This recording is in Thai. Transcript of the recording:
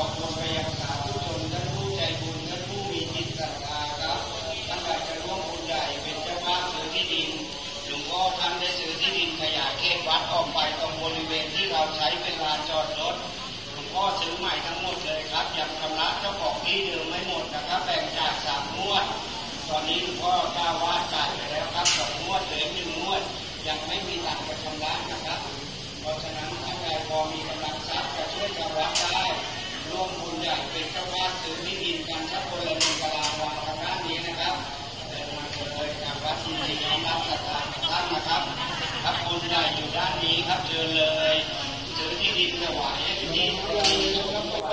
อบคุณไปยังสาธุชนท่านผู้ใจบุญท่านผู้มีจิตศรัทธาครับท่านอยากจะร่วมบุญใหญ่เป็นเจ้าภาพซื้อที่ดินหลวงพ่อท่านได้ซื้อที่ดินขยายเขตวัดออกไปตรงบริเวณที่เราใช้เป็นลานจอดรถหลวงพ่อซื้อใหม่ทั้งหมดเลยครับยังชำระเจ้าของที่เดิมไม่หมดนะครับแบ่งจาก3 งวดตอนนี้หลวงพ่อกล้าวาดจ่ายไปแล้วครับ2 งวดเหลือ1 งวดยังไม่มีตังค์จะชำระนะครับเพราะฉะนั้นท่านใดพอมีกำลังทรัพย์จะช่วยกันรับได้ร่วมบุญใหญ่เป็นเจ้าภาพซื้อที่ดินกันชักคนละ1 ตารางวาทางด้านนี้นะครับเดินมาเลยทางวัดยินดีน้อมรับศรัทธาของท่านนะครับครับบุญใหญ่อยู่ด้านนี้ครับเชิญเลยซื้อที่ดินถวายให้ที่